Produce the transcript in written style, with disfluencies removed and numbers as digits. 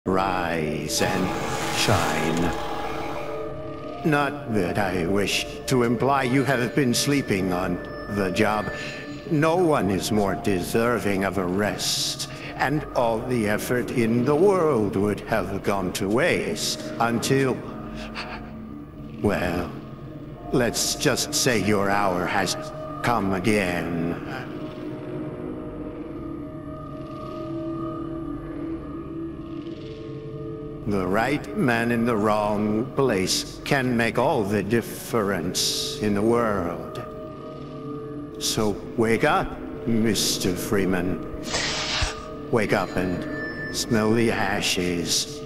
Rise and shine. Not that I wish to imply you have been sleeping on the job. No one is more deserving of a rest, and all the effort in the world would have gone to waste until... well, let's just say your hour has come again. The right man in the wrong place can make all the difference in the world. So wake up, Mr. Freeman. Wake up and smell the ashes.